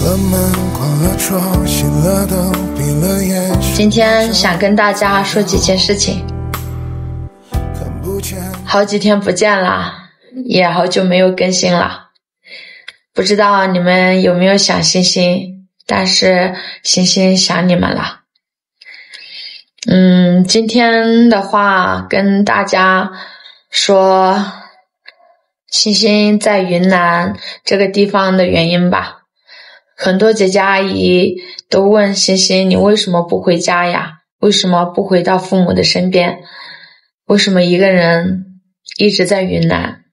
今天想跟大家说几件事情。好几天不见了，也好久没有更新了，不知道你们有没有想星星，但是星星想你们了。今天的话跟大家说星星在云南这个地方的原因吧。很多姐姐阿姨都问星星，你为什么不回家呀？为什么不回到父母的身边？为什么一个人一直在云南？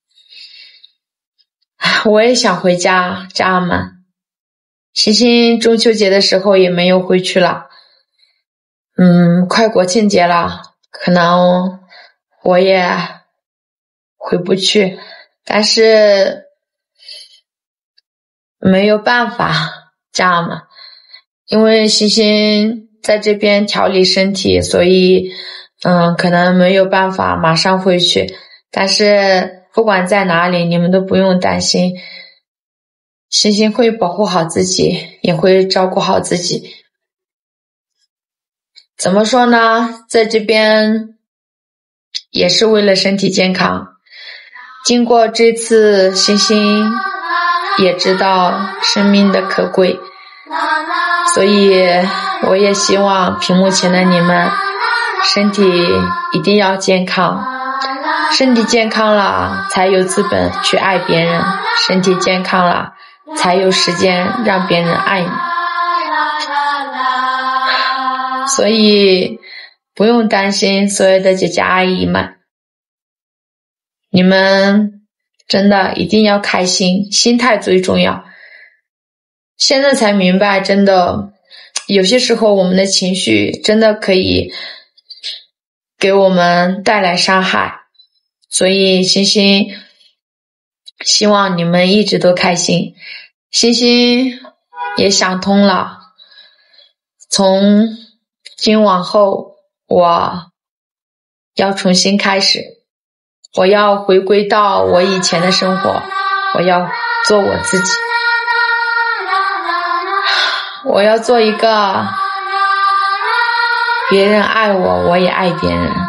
我也想回家，家人们。星星中秋节的时候也没有回去了。快国庆节了，可能我也回不去，但是没有办法，家人们，因为星星在这边调理身体，所以可能没有办法马上回去，但是不管在哪里，你们都不用担心，星星会保护好自己，也会照顾好自己。怎么说呢，在这边也是为了身体健康。经过这次，星星也知道生命的可贵，所以我也希望屏幕前的你们身体一定要健康，身体健康了才有资本去爱别人，身体健康了才有时间让别人爱你。所以不用担心所有的姐姐阿姨们，你们真的一定要开心，心态最重要。现在才明白，真的有些时候我们的情绪真的可以给我们带来伤害，所以星星希望你们一直都开心。星星也想通了，从今往后我要重新开始，我要回归到我以前的生活，我要做我自己，我要做一个别人爱我，我也爱别人，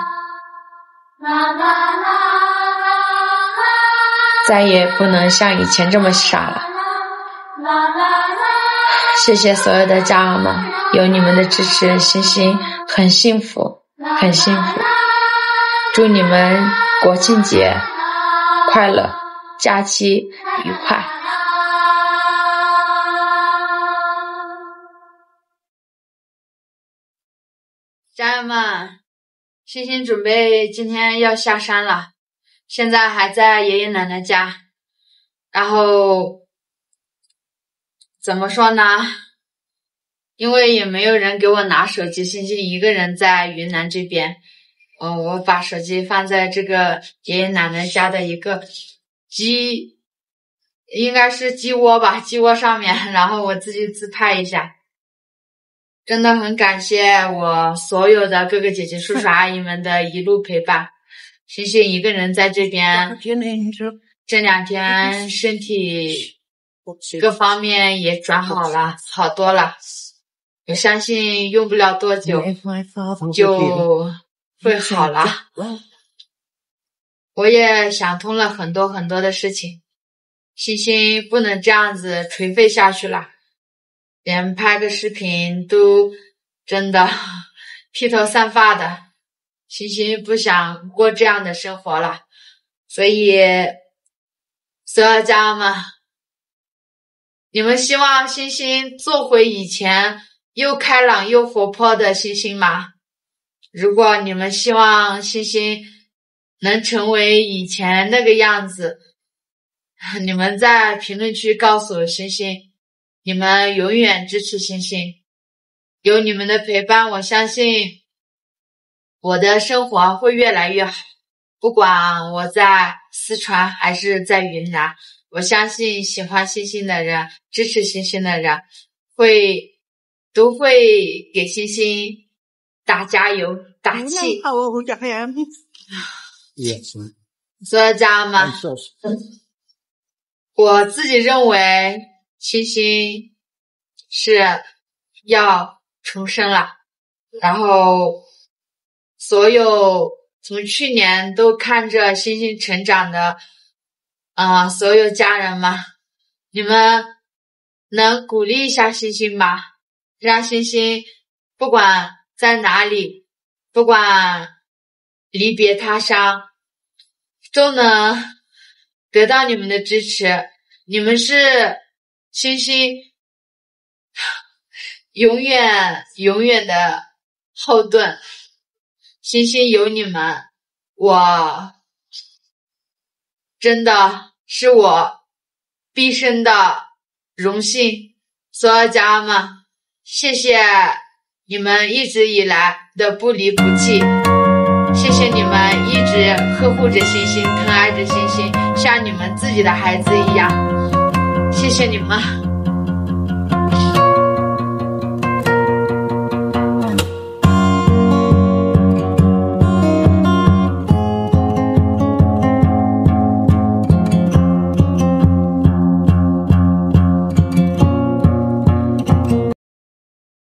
再也不能像以前这么傻了。谢谢所有的家人们，有你们的支持，星星很幸福，很幸福。祝你们国庆节快乐，假期愉快。家人们，星星准备今天要下山了，现在还在爷爷奶奶家，然后怎么说呢，因为也没有人给我拿手机，星星一个人在云南这边，我把手机放在这个爷爷奶奶家的一个应该是鸡窝吧，鸡窝上面，然后我自己自拍一下。真的很感谢我所有的哥哥姐姐叔叔阿姨们的一路陪伴。星星一个人在这边，这2天身体各方面也转好了，好多了。我相信用不了多久就会好了。我也想通了很多很多的事情，星星不能这样子颓废下去了，连拍个视频都真的披头散发的，星星不想过这样的生活了。所以所有家人们，你们希望星星做回以前又开朗又活泼的星星吗？如果你们希望星星能成为以前那个样子，你们在评论区告诉星星，你们永远支持星星。有你们的陪伴，我相信我的生活会越来越好。不管我在四川还是在云南，我相信喜欢星星的人，支持星星的人都会给星星打加油打气。所有家人们，我自己认为星星是要重生了。然后所有从去年都看着星星成长的所有家人们，你们能鼓励一下星星吗？让星星不管在哪里，不管离别他乡，都能得到你们的支持。你们是星星永远的后盾，星星有你们，我真的是我毕生的荣幸。所有家人们，谢谢你们一直以来的不离不弃，谢谢你们一直呵护着星星，疼爱着星星，像你们自己的孩子一样，谢谢你们。